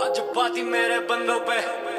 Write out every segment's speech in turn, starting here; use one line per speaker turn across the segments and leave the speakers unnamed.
आज बाती मेरे बंदों पे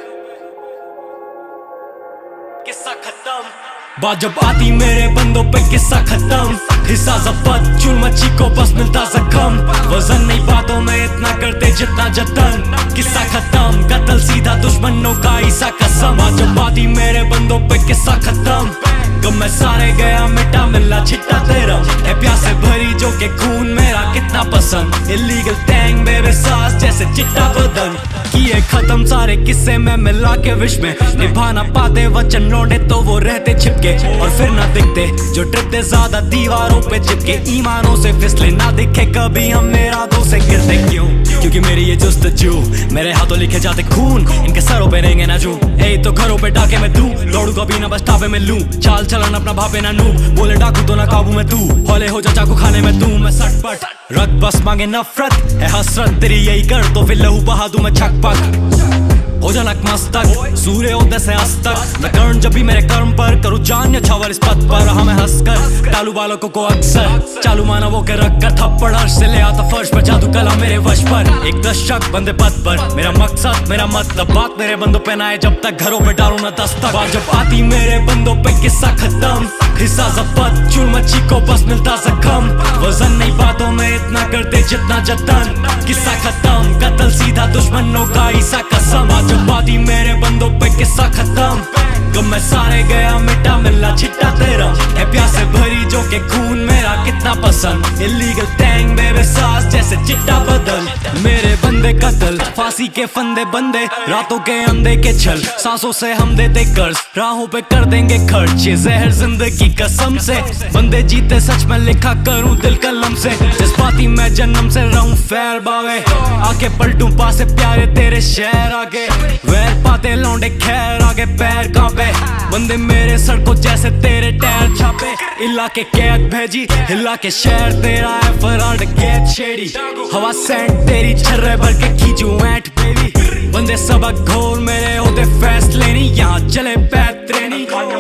किस्सा खत्म। बात जब आती मेरे बंदों पे किस्सा खत्म। हिस्सा जब्त चूल मच्छी को बस मिलता जख्म। वजन नहीं बातों में इतना करते जितना जतन। किस्सा खत्म कत्ल सीधा दुश्मनों का ईसा कसम। आज जब आती मेरे बंदों पे किस्सा खत्म। गम में सारे गया मिटा मिलना छिट्टा तेरा है प्यासे भरी जो के खून मेरा कितना पसंद। इलीगल टैंग बेबे सांस जैसे चिट्टा बदन। किए खत्म सारे किस्से में मिला के विश में निभाना पाते वचन लौटे तो वो रहते छिपके और फिर ना दिखते जो डरते ज्यादा दीवारों पे चिपके। ईमानों से फिसले ना दिखे कभी हम इरादों से गिरते क्यों क्योंकि मेरी ये जुस्तजू मेरे हाथों लिखे जाते खून इनके सरों पे रहेंगे ना जू। ए तो घरों पे डाके मैं दूं दौड़ू कभी ना बस टापे में लूं। चाल चलन अपना भापे ना नू बोले डाकू तो ना काबू में तू हौले हो जा चाकू खाने में तू। मैं सटपट रग बस मांगे नफरत है हसरत तेरी यही कर तो फिर लहू बहा दूं मैं छकपक। हो जा नक मस्तक सूर्य होते से अस्तक मैं कर्ण जब भी मेरे कर्म पर करूँ जान्य छावर इस पथ पर। हमें हंसकर टालू बालकों को अक्सर चालू मानवों के रख कर थप्पड़ अर्श से ले आता फर्श पर जादू कला मेरे वश पर। एक दशक बंदे पद पर मेरा मकसद मेरा मतलब बात मेरे बंदों पे ना आए जब तक घरों पे डालू ना दस्तक। बात जब आती मेरे बंदों पे किस्सा खत्म। हिस्सा जब्त चूल मच्छी को बस मिलता जख्म। वजन नहीं बातों में इतना करते जितना जतन। किस्सा खत्म कत्ल सीधा दुश्मनों का ईसा कसम। आज जब आती मेरे बंदों पे किस्सा खत्म। गम में सारे गया मिटा मिलना छिट्टा तेरा है प्यासे भरी जो के खून मेरा कितना पसंद। इलीगल टैंग बेबे सांस जैसे चिट्टा बदल। मेरे बंदे कत्ल फांसी के फंदे बंदे रातों के अंधे के छल सांसों से हम देते कर्ज राहों पे कर देंगे खर्च। ये जहर जिंदगी कसम से बंदे जीते सच में लिखा करूं दिल कलम से। जज्बाती मैं जन्म से रहूं फैर बावे आके पलटूं पासे प्यारे तेरे शहर आगे। वैर पाते लौंडे खैर आगे पैर कांपे बंदे मेरे सड़कों जैसे तेरे टायर छापे। इलाके कैद भेजी हिला के शहर तेरा है फराड कैद छेड़ी। हवा सेंट तेरी छर्रे भर के खींचू ऐंठ बेबी। बंदे सबक घोर मेरे होते फैसले नहीं यहाँ चले पैर ट्रेनी।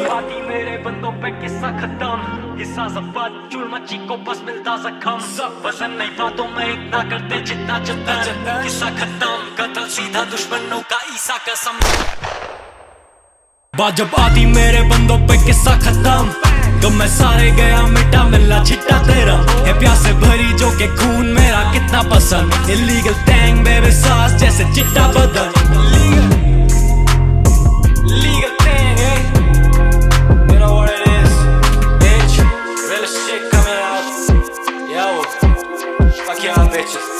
मेरे बंदों पे किस्सा खत्म। हिस्सा जब्त चूल मच्छी को बस मिलता जख्म। वजन नहीं बातों में इतना करते जितना जतन। किस्सा खत्म कत्ल सीधा दुश्मनों का ईसा कसम। बात जब आती मेरे बंदों पे किस्सा खत्म। गम में सारे गया मिटा मिलना छिट्टा तेरा है प्यासे भरी जो के खून मेरा कितना पसंद। इलीगल टैंग बेबे सांस जैसे चिट्टा बदन। Legal thing, eh? You know what it is, bitch. Real shit coming out. Yo, fuck y'all bitches.